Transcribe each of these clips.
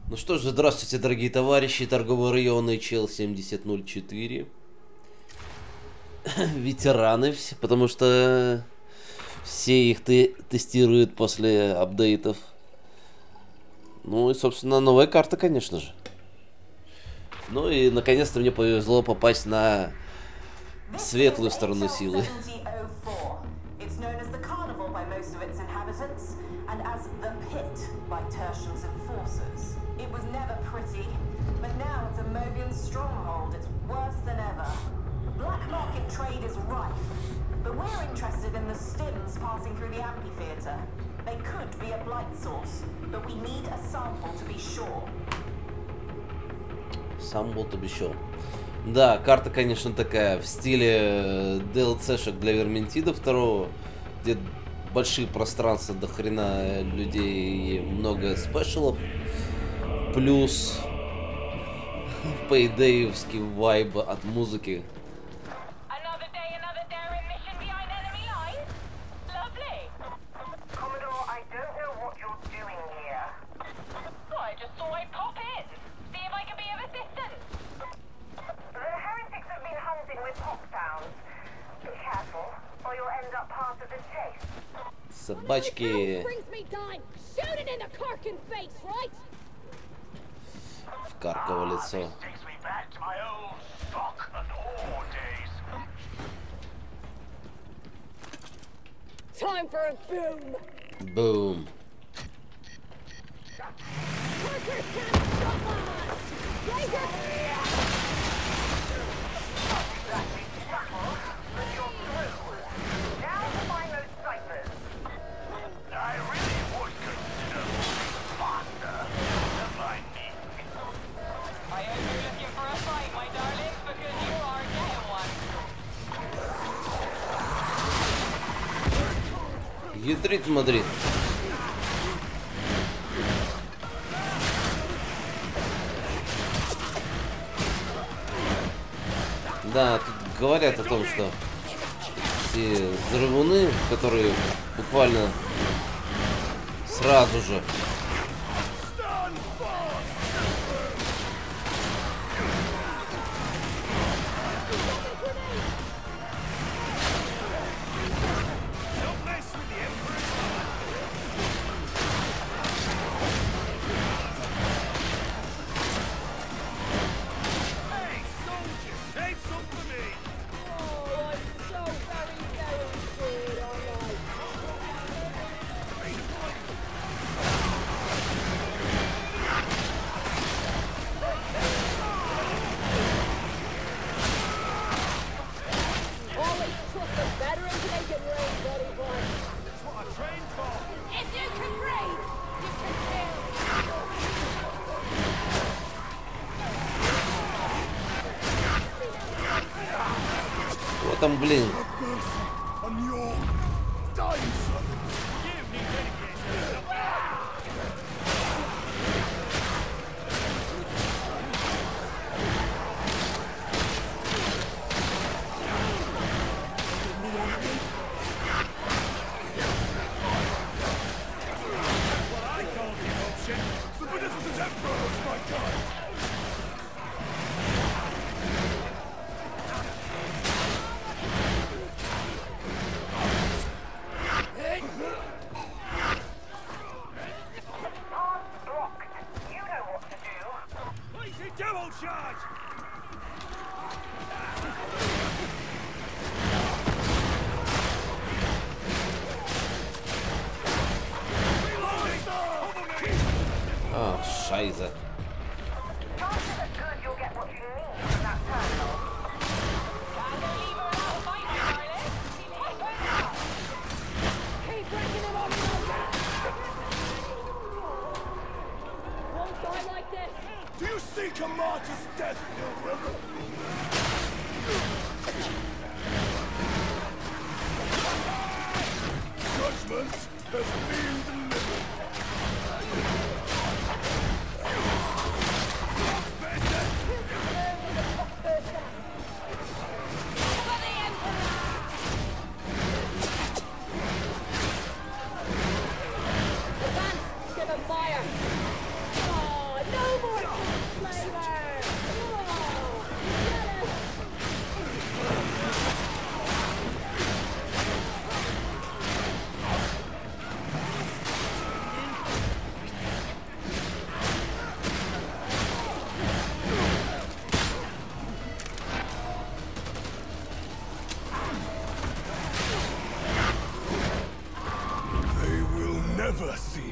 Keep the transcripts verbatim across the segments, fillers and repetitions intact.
Ну что же, здравствуйте, дорогие товарищи, торговые районы Чел семьдесят ноль четыре. Ветераны все, потому что все их те тестируют после апдейтов. Ну и, собственно, новая карта, конечно же. Ну и, наконец-то, мне повезло попасть на светлую сторону силы. Black market trade is rife, but we're interested in the stims passing through the amphitheater. They could be a blight source, but we need a sample to be sure. Sample to be sure. Да, карта, конечно, такая в стиле ди эл си-шек для Верминтида второго, где большие пространства, до хрена людей и много спешалов, плюс пейдеевский вайб от музыки. Собачки. Вкарково лицо. Бум. Ядрит Мадрид. Да, тут говорят о том, что все взрывуны, которые буквально сразу же там, блин. А, шайза. Do you seek a martyr's death, Pilgrim? Judgment has been delivered. Advance, give him fire. Oh, no!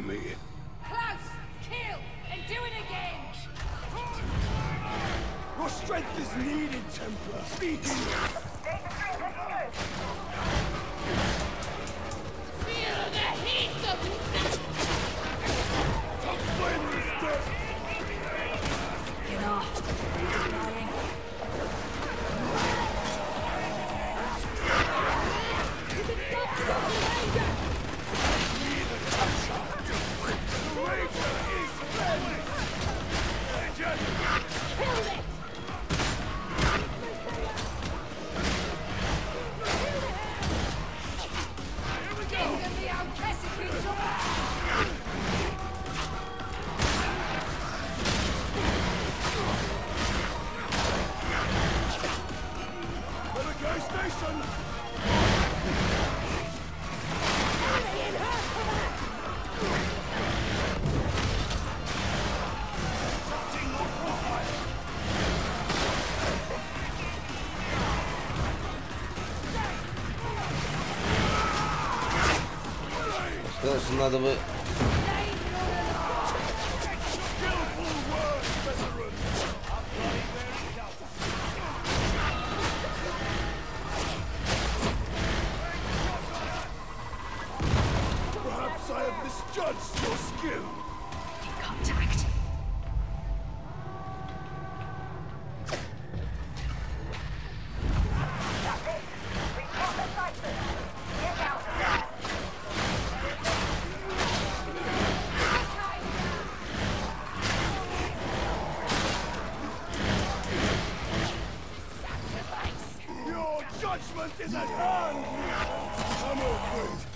me. Close, kill, and do it again. Your strength is needed, Templar. Speaking. Feel the heat of Top flavor is dead. Get off. Dying. Конечно, надо бы... Perhaps I have misjudged your skill. Contact. Your judgment is at hand. I'm all good.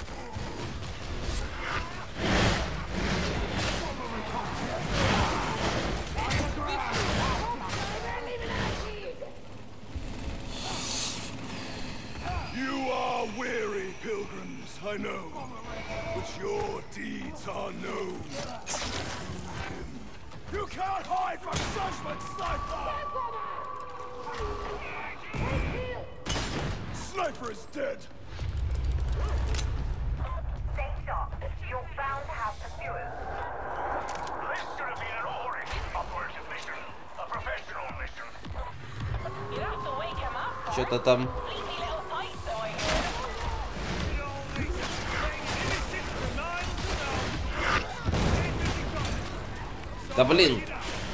You are weary, pilgrims, I know, but your deeds are known. You can't hide from judgment, Sniper! Sniper is dead. Stay sharp. You're bound to have pursuers. This should have been an Auric operative mission. A professional mission. You have to wake him up. Что-то там... Sleepy little fight, so I hear. Да блин!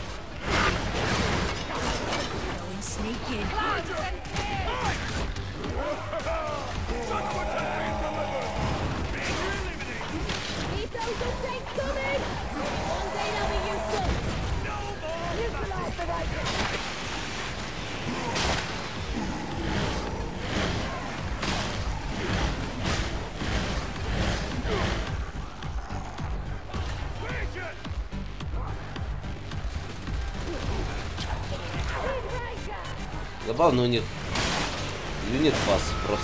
Забавно у них юнит пас просто.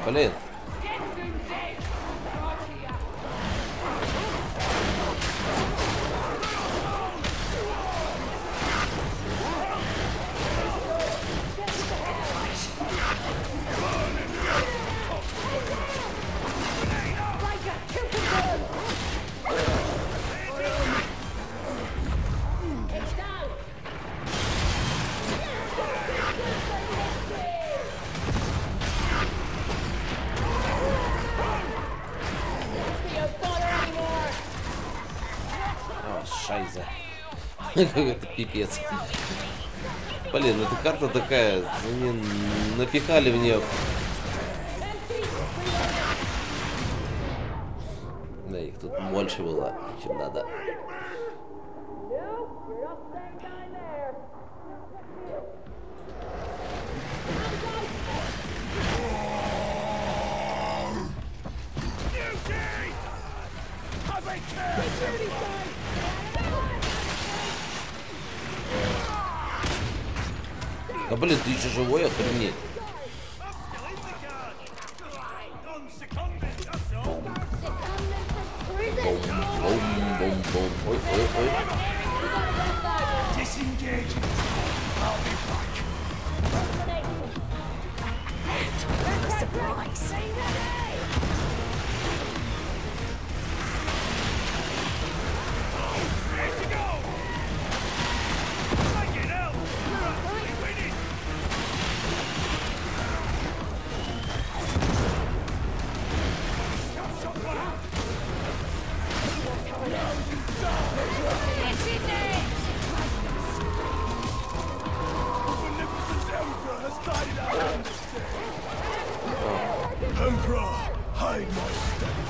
Блин. Шайза. Какой-то пипец. Блин, эта карта такая. Они напихали в нее. Да, их тут больше было, чем надо. Да блин, ты еще живой, охренеть. Бум-бум-бум-бум. Ой, ой, ой. Emperor, hide my steps.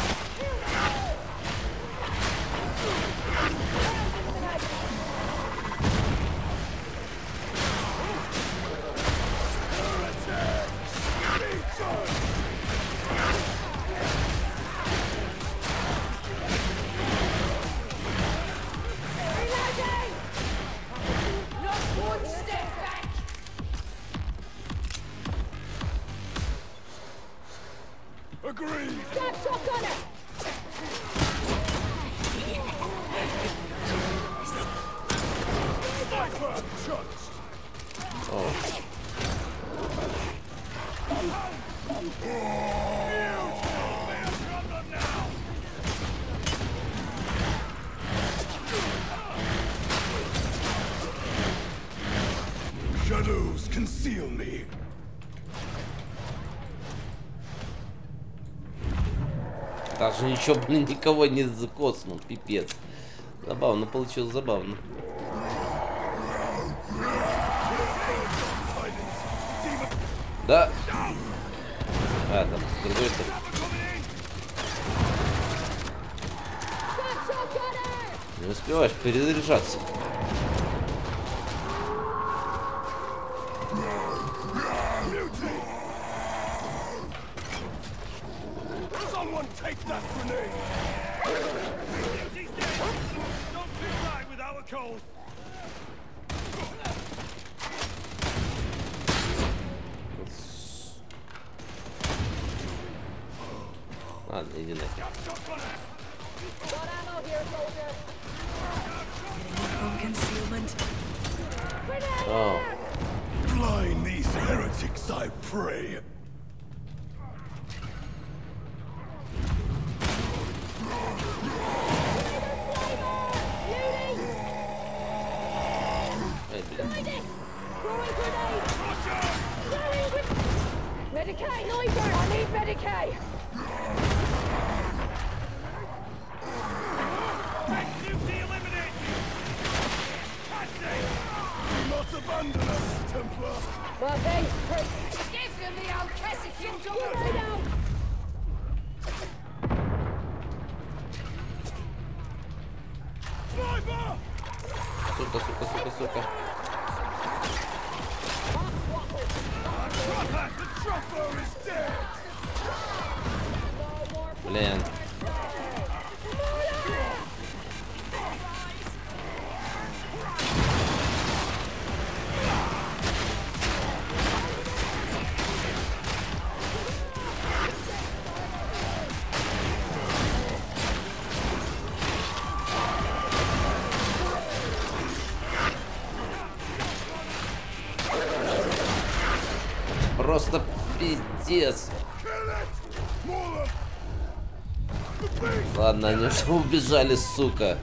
Agreed. Stop shotgunner! Sniper charged. Oh. Shadows conceal me. Даже ничего, блин, никого не закоснул, пипец. Забавно получилось, забавно. Да. А, там, с другой стороны. Не успеваешь перезаряжаться. Someone take that grenade! He's dead! Don't be right without a cold! Ладно, иди нафиг. О, Blind these heretics, I pray! эй, блин. Medicaid! Sniper! I need Medicaid! Duty eliminated! Do not abandon us, Templar! My base prick! Give them the old Cassidy dog! Sniper! Сука, сука, сука, сука. Trapper! The trapper is dead! Блин. Просто пиздец. Ладно, они уже убежали, сука.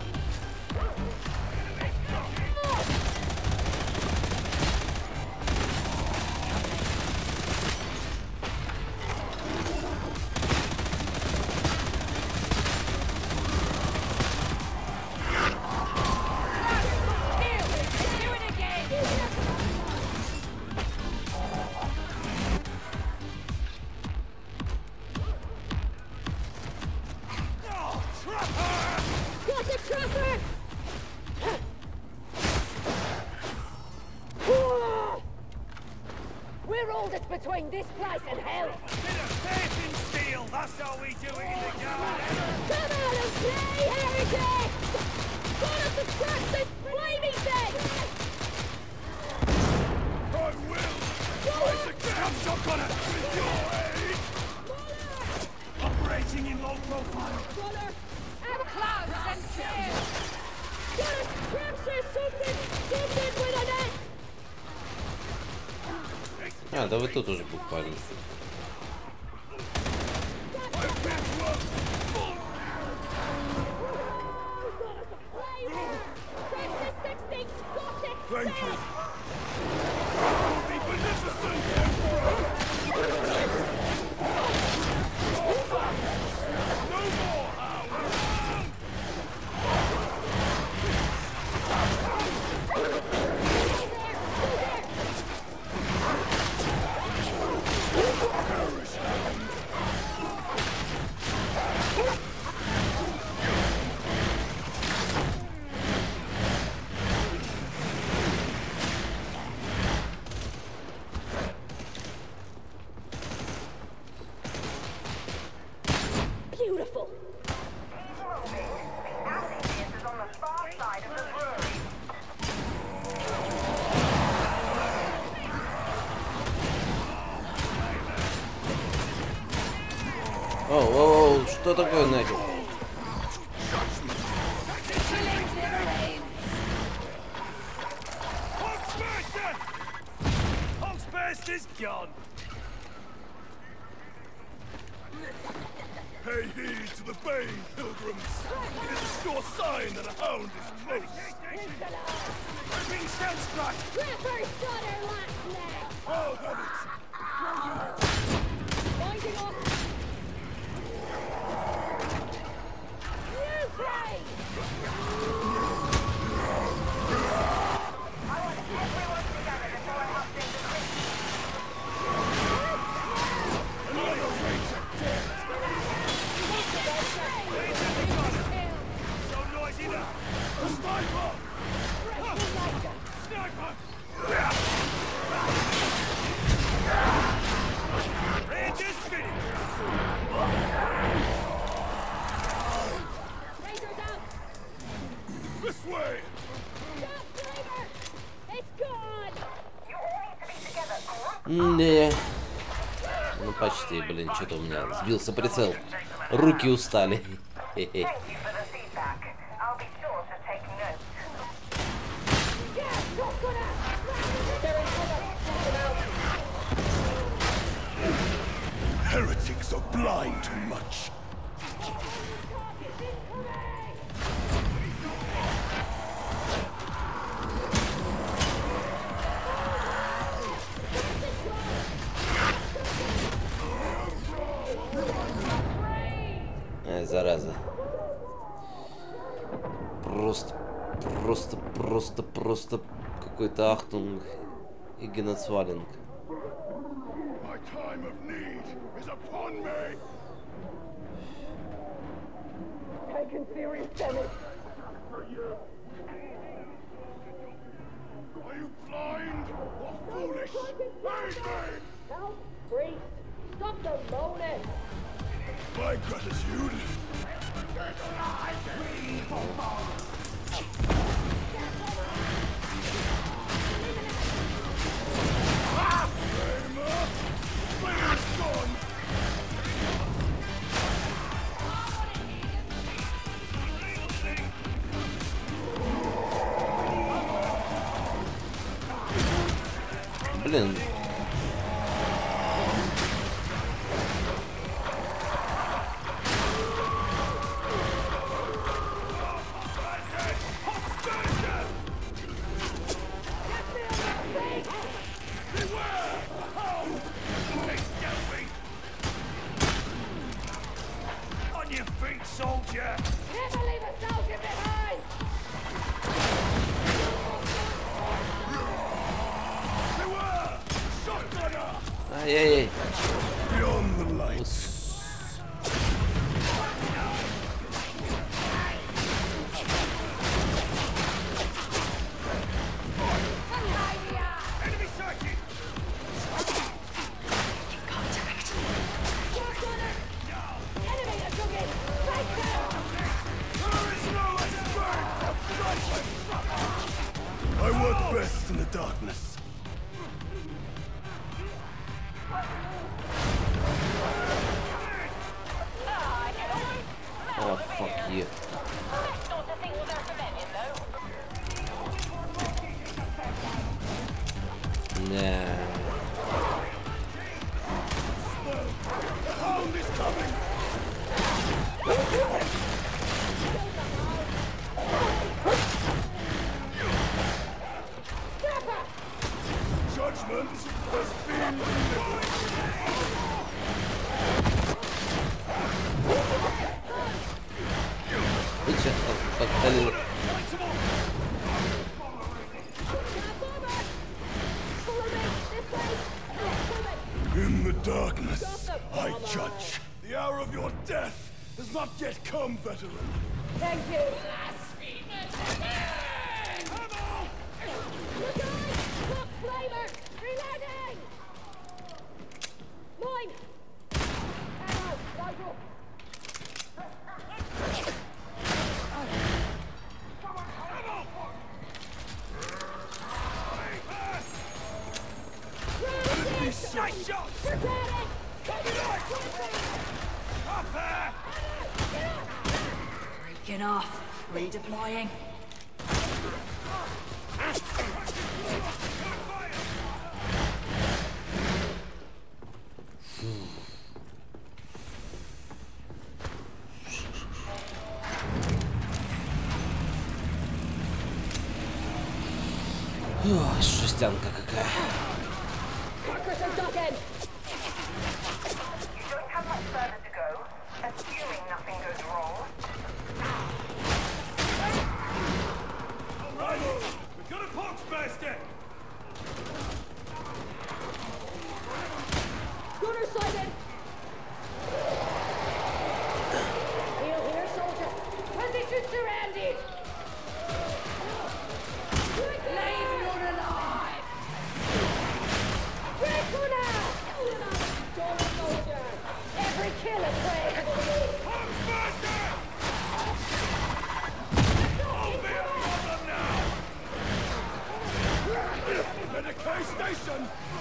We're all that's between this place and hell. Faith in steel, that's how we do it in the yard. Come out and play, heretic! Gotta subtract this flaming thing! I will! Rise again! Shotgun it! With your aid! Operating in low profile. Have clouds and clear! Gotta capture something! Something with a net! А, да вы тут уже буквально. Thank you! Be beneficent, Emperor! No more, Howard! Beautiful! Оу, оу, оу, что такое нахер? Hogsbest is gone. Pay heed to the Bane, pilgrims! It is a sure sign that a hound is close! Being stand struck. Ripper shot her last neck! I'll have it! Finding off! You play! So noisy now. Sniper! Sniper! It is finished. Razor's out! This way! Stop, Driver! It's gone! Не. Ну почти, блин, что-то у меня сбился прицел. Руки устали. Хе-хе. Heretics are blind to much. Ай, зараза. Просто, просто, просто, просто какой-то Ахтунг и Геноцвалинг. My time of need is upon me! Taking serious damage! Are you blind or foolish? Aid me! Help, priest! Stop the moaning! My gratitude! Kramer! Fire is gone! Блин. Ай-яй-яй. Beyond the lights. Enemy sighted! Contact. Work on it. Enemy are cooking. Right there. There is no escape from Frightened. I work best in the darkness. Oh, fuck you. Nah. Hound is coming! Judgment has been delivered. Вы чё, как подпалил? In the darkness, I judge. The hour of your death has not yet come, veteran. Thank you. Look out! Look, flamer! Reloading! Mine! Ammo! Rifle! Nice shot! Returning! Up there! Breaking off. Redeploying. Ох, жестянка какая. Markers are ducking! You don't have much further to go, assuming nothing goes wrong. We've got a pox basket! Gunner sighted! Heal here, soldier! Position surrounded! Leave none alive! Red gunner! Don't soldier! Every kill is praise for you! Pox basket! I'll be a problem now! Medicaid station!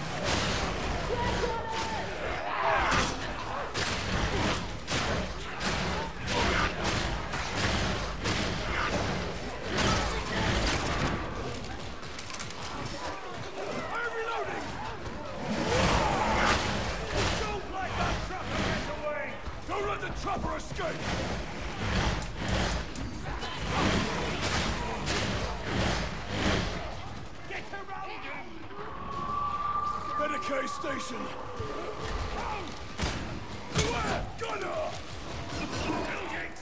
I'm reloading! Don't let that trapper get away! Don't let the trapper escape! Get around him! Medicaid station! Beware! Gunner! Tailgate!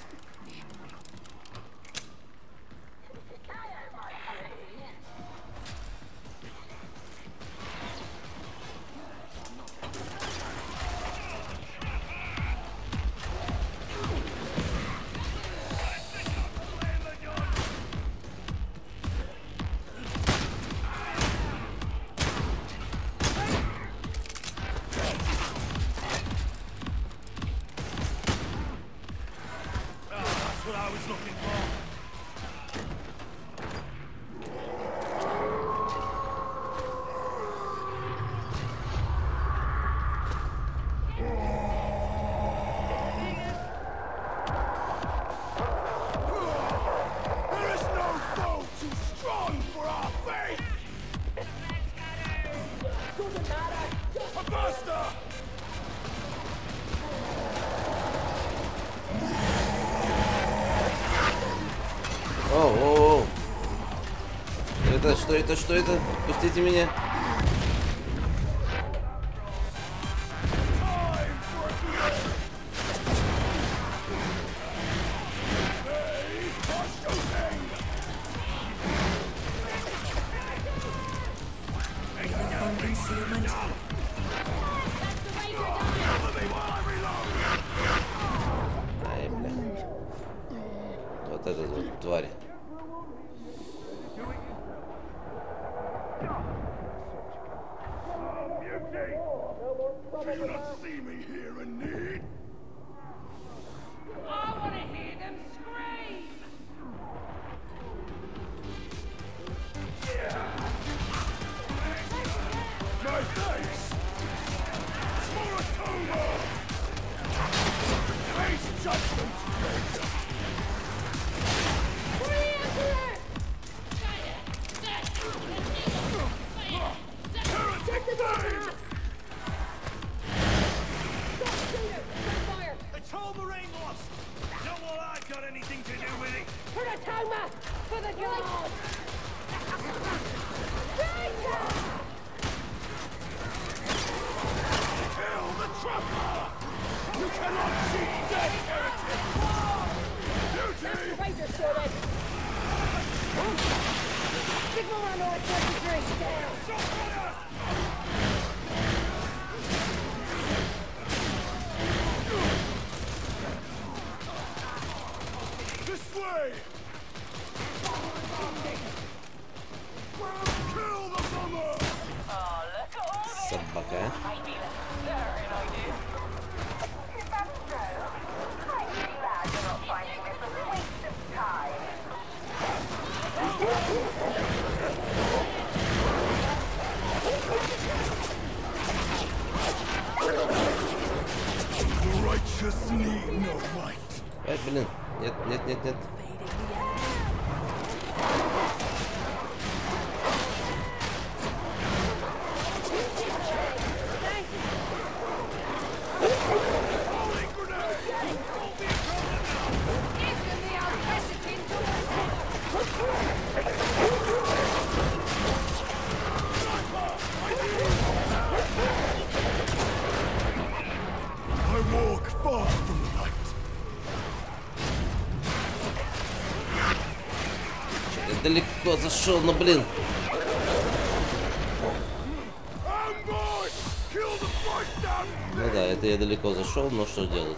That's what I was looking for. There is no foe too strong for our faith! Doesn't matter! A basta! О, о, о. Это, что это, что это? Пустите меня. Time for a blessing! They are shooting! From concealment. Ай, бля. Вот этот вот тварь. Do you not see me here in need? I want to hear them scream! My face! Moratoma! Face judgment! It's all Marine lost! Not while I've got anything to do with it! Kuratoma! For the gods! Kill the trapper! You cannot see dead heretic! Beauty! Razor sword! Sigmarano at twenty-three, down! This way! Kill the bomber! Oh, look at all this. Собака. Maybe let's stir it, I do. If that's so, I'm really glad you're not finding this a waste of time. The righteous need no right. Ай, блин. Нет, нет, нет, нет. I walk far from the light. Я далеко зашел, но блин. Ambush! Kill the first damn Ну да, это я далеко зашел, но что делать?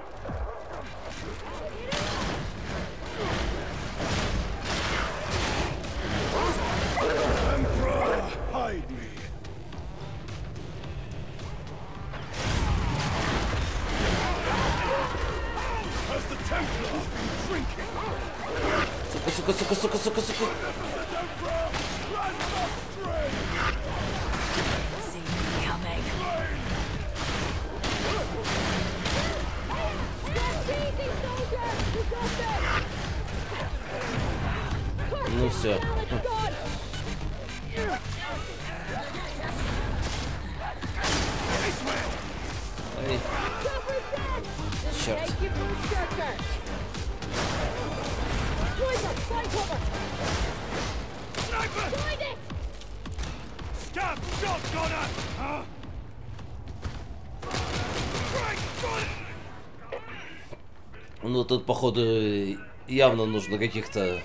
Emperor! Hide me! Has the Templar been drinking? Сука, сука, сука, сука, сука, сука. Emperor! Runs astray! See me coming. Ну все. Ай, черт. Scab! Shotgunner! Huh? Frank, got it! Ну тут, походу, явно нужно каких-то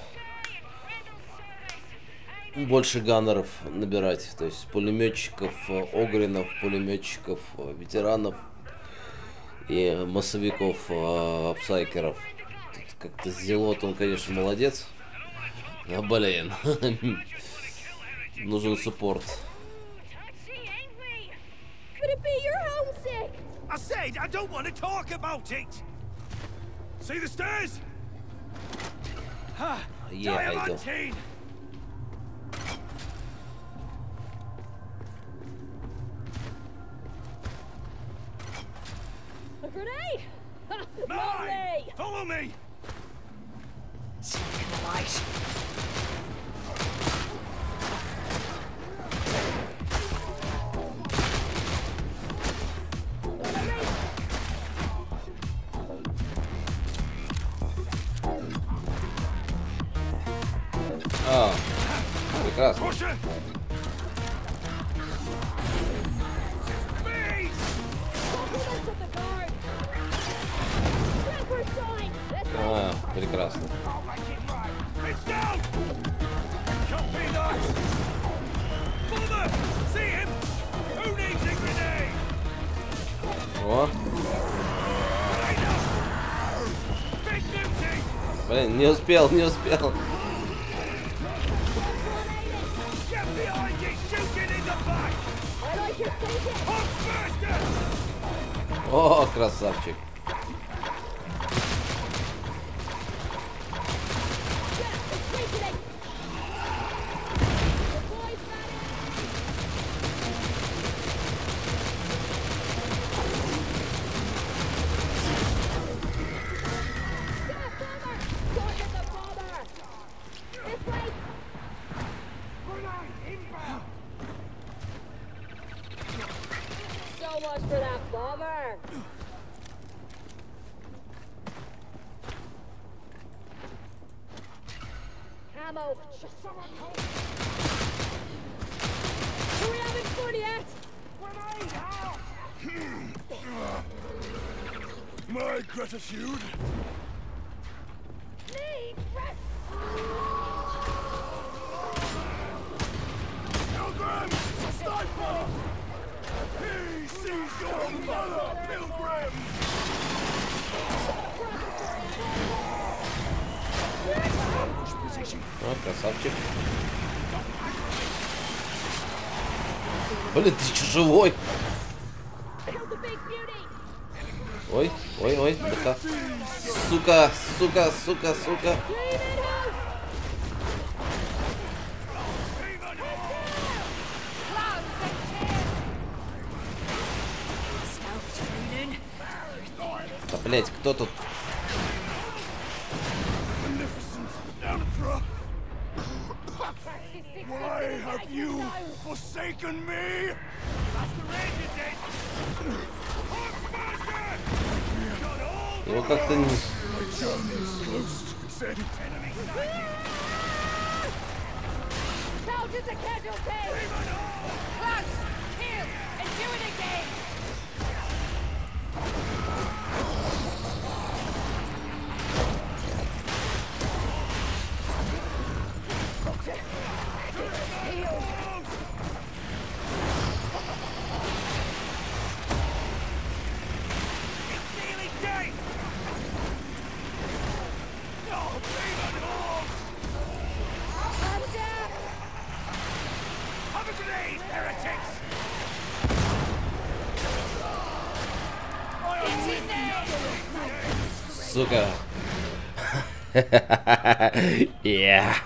больше ганнеров набирать. То есть пулеметчиков, огринов, пулеметчиков, ветеранов и массовиков, апсайкеров. Тут как-то Зелот, он, конечно, молодец. А, блин. Нужен суппорт. Could it be you're homesick? I said I don't want to talk about it! See the stairs? Ha! Yeah, I do. Diamantine! A grenade? Ha! Mine! Lovely! Follow me! See me in the light. А, прекрасно. Push it! Beast! Compliments of the guard! Trapper sign! Let's go! А, прекрасно. It's down! Copy that! Mother! See him! Who needs a grenade? О, Блин, не успел, не успел. О, красавчик. So much for that bomber. Camo. Are we having fun yet? My gratitude. Need rest. Pilgrim! Sniper! He sees your mother, Pilgrim! О, красавчик. Блин, ты че живой? Ой, ой, ой, да. Сука, сука, сука, сука. Да, блять, кто тут? Why have you forsaken me? Его как-то не... Soldiers are casualties! Clutch! Heal! And do it again! Сука. Yeah.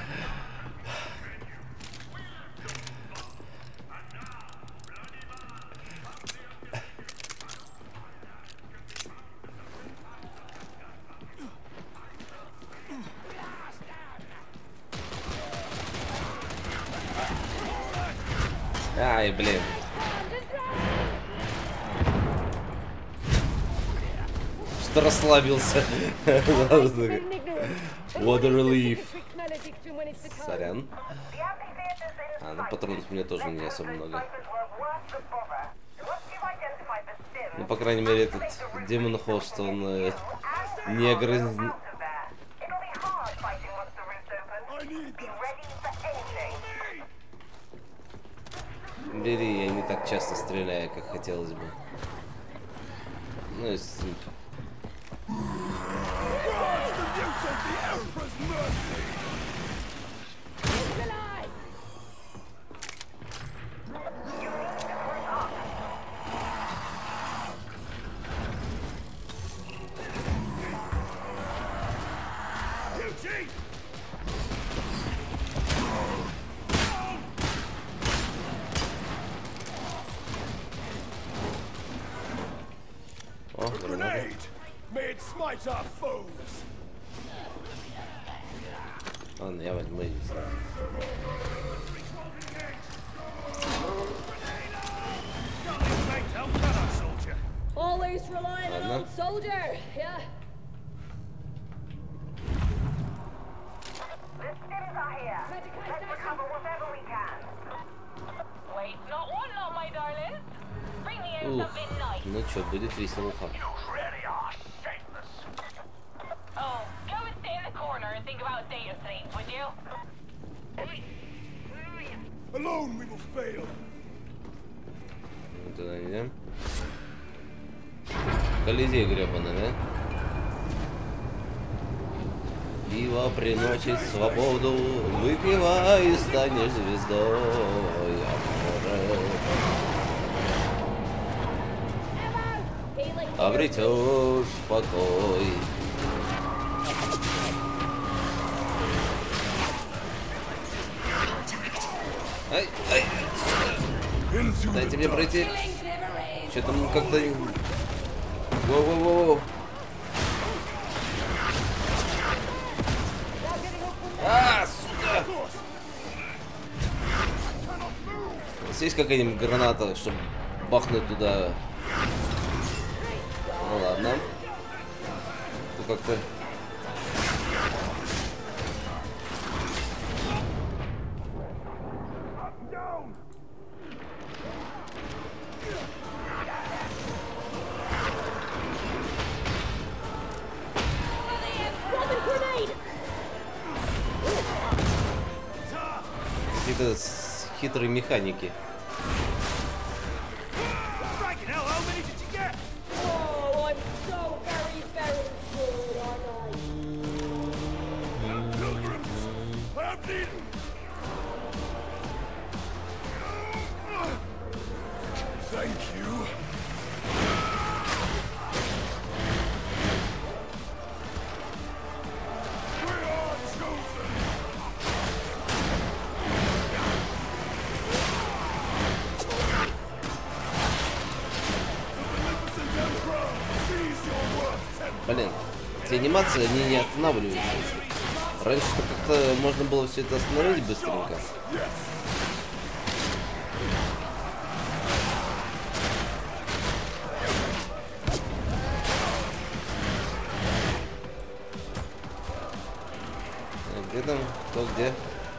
Ай, блин. Что расслабился. Water relief. Сорян. А, ну патронов у меня тоже не особо много. Ну, по крайней мере, этот Демон Хост, он э, не ограничен. Бери, я не так часто стреляю, как хотелось бы. Ну, если... О, граната. Ладно, я возьму и сразу. Always relying on old soldier, yeah. The stims are here. Let's recover whatever we can. Wait, not one lot, my darling. Bring me in Ух, something nice. ну чё, будет веселуха. Oh, go and stay in the corner and think about data things, would you? Alone we will fail. Мы туда идем. Колизей гребаный, да? Пиво приносит свободу, выпивай и станешь звездой. Обретешь покой. Ай, ай, дайте мне пройти. Что-то как-то... Воу-воу-воу. А, сука! Есть какая-нибудь граната, чтобы бахнуть туда? Ну ладно. Ну как-то... Какие-то хитрые механики. Блин, эти анимации, они не останавливаются. Раньше-то как-то можно было все это остановить быстренько. Где там? Кто где?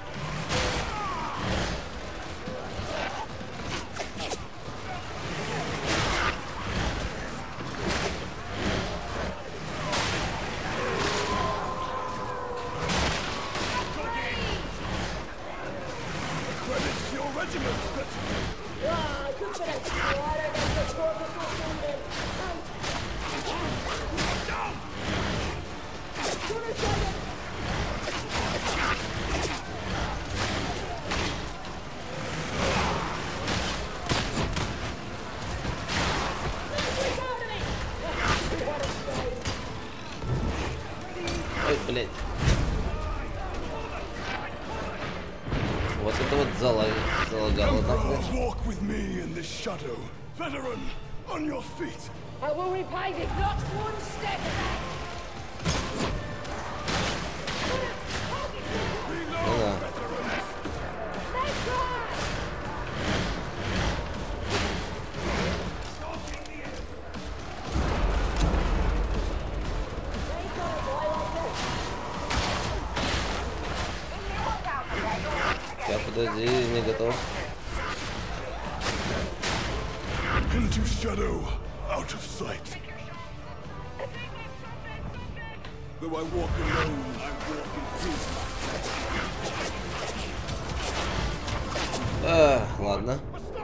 Ой, блядь. Вот это вот зала... залагало нахуй. I will repay this, not one step back. Ну да. Я подожди, не готов. Into shadow, out of sight. Though I walk alone, I walk in his light. А, ладно.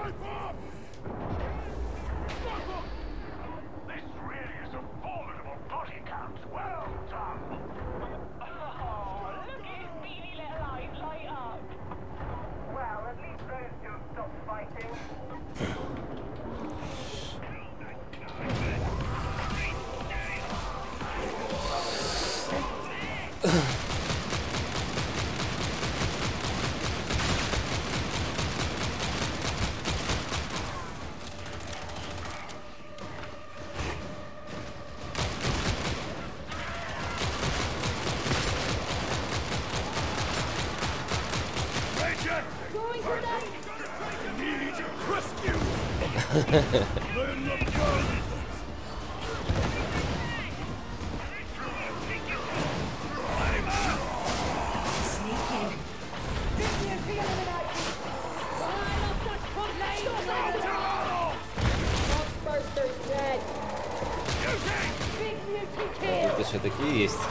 Тут еще такие есть.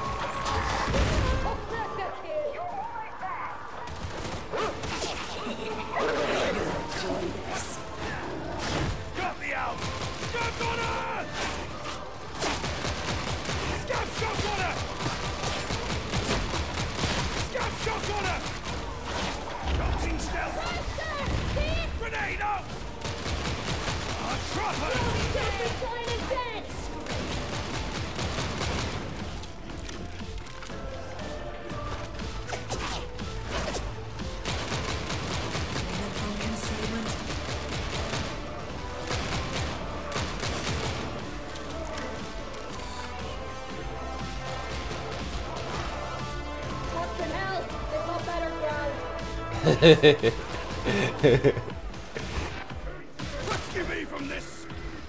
Fucking hell! It's not better ground. Rescue me from this!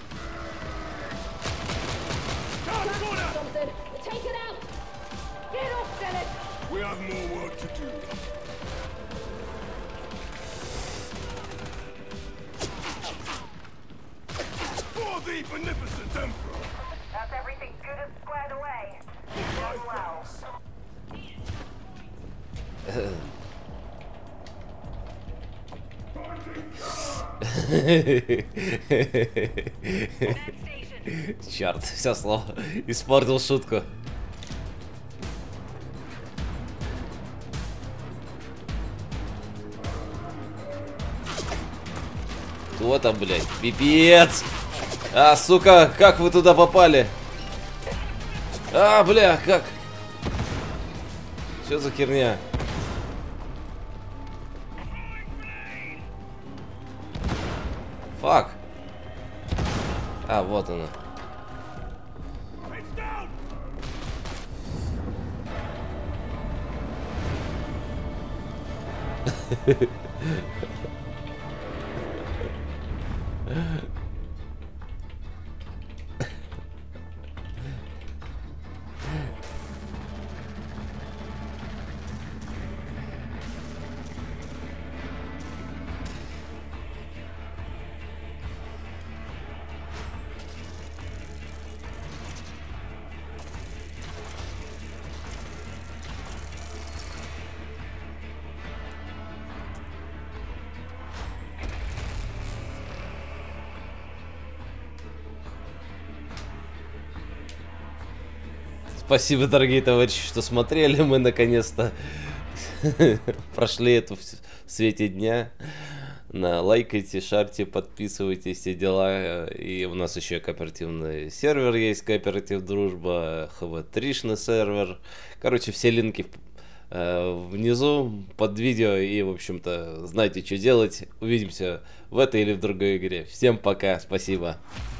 Something. Take it out. Get off, Philip. We have more work to do. For the beneficent Emperor! That's everything good and squared away. You've done well. Черт, все слово. Испортил шутку. Кто там, блядь? Пипец! А, сука, как вы туда попали? А, бля, как? Что за херня? Фак. А, вот она. Спасибо, дорогие товарищи, что смотрели. Мы наконец-то прошли это в свете дня. На лайкайте, шарьте, подписывайтесь, все дела. И у нас еще кооперативный сервер есть, кооператив Дружба, эйч ви три-шный сервер. Короче, все линки э, внизу под видео. И, в общем-то, знаете, что делать. Увидимся в этой или в другой игре. Всем пока, спасибо.